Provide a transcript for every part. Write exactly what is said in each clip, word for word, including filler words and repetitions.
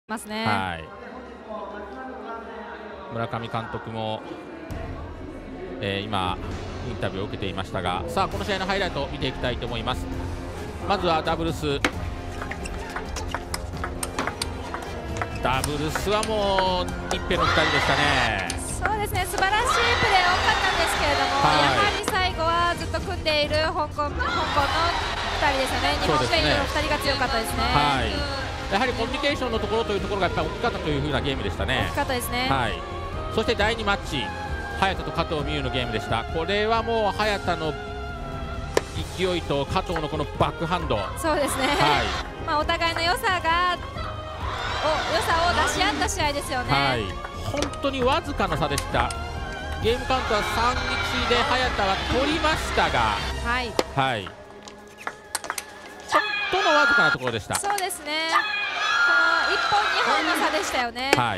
ますね。 はい、村上監督も、えー、今インタビューを受けていましたが、さあこの試合のハイライトを見ていきたいと思います。まずはダブルスダブルスはもう日ペのふたりでしたね。 そうですね、素晴らしいプレー多かったんですけれども、はい、やはり最後はずっと組んでいる香港、香港のふたりですよね。日本ペイントのふたりが強かったですね。はい、 やはりコミュニケーションのところというところがやっぱり大きかったというふうなゲームでしたね。 大きかったですね。 はい、そしてだいにマッチ、早田と加藤美優のゲームでした。これはもう早田の勢いと加藤のこのバックハンド。 そうですね、はい、まあお互いの良さがお良さを出し合った試合ですよね。はい、 本当にわずかの差でした。ゲームカウントはさんたいいちで早田は取りましたが、はい、はい、本当のわずかなところでした。 そうですね、このいっぽんにほんの差でしたよね。はい、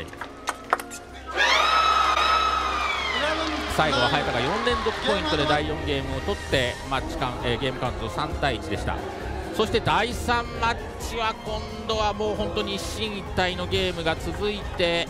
最後は早田がよんれんぞくポイントでだいよんゲームを取ってマッチカウン、えー、ゲームカウントさんたいいちでした。そしてだいさんマッチは今度はもう本当に一進一退のゲームが続いて、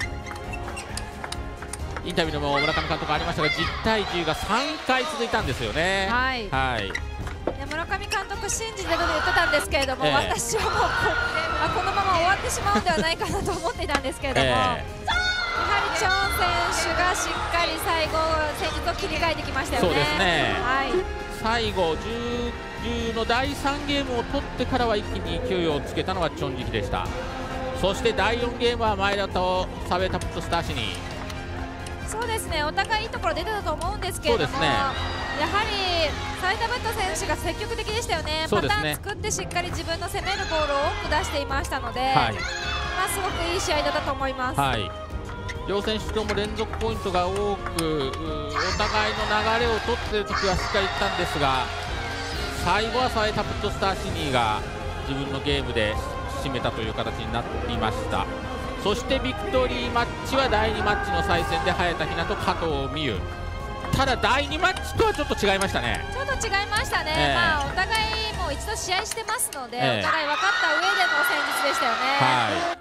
インタビューでも村上監督ありましたがじゅうたいじゅうがさんかい続いたんですよね。はい、はい、いや村上監督信じてると言ってたんですけれども、えー、私はもう こ, あこのまま終わってしまうんではないかなと思っていたんですけれども、えー、やはりチョン選手がしっかり最後戦術を切り替えてきましたよね。 そうですね、 はい、 最後じゅうのだいさんゲームを取ってからは一気に勢いをつけたのはチョン・ジヒでした。そしてだいよんゲームは前田とサウェイ・タプット・スタシニ。 そうですね、お互いいいところ出てたと思うんですけれども、ね、やはりサウェイ・タプット選手が積極的でしたよね。パターン作ってしっかり自分の攻めるボールを多く出していましたので、はい、まあ、すごくいい試合だったと思います。はい、 両選手とも連続ポイントが多く、お互いの流れを取っているときはしっかりいったんですが、最後はサウェイ・タプット・スターシニーが自分のゲームで締めたという形になっていました。そしてビクトリーマッチはだいにマッチの再戦で早田ひなと加藤美優。ただだいにマッチとはちょっと違いましたね。 ちょっと違いましたね、えー、まあ、お互いもう一度試合してますので、えー、お互い分かった上での戦術でしたよね。はい、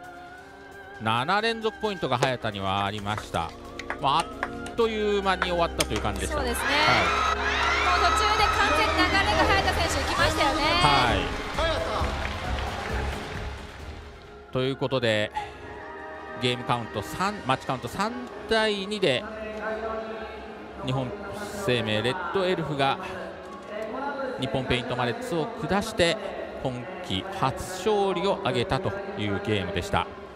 ななれんぞくポイントが早田にはありました。まあ、あっという間に終わったという感じでした。 そうですね、はい、もう途中で完全に流れが早田選手に来ましたよね。はい、 ということでゲームカウントさん、マッチカウントさんたいにで日本生命レッドエルフが日本ペイントマレッツを下して今季初勝利を挙げたというゲームでした。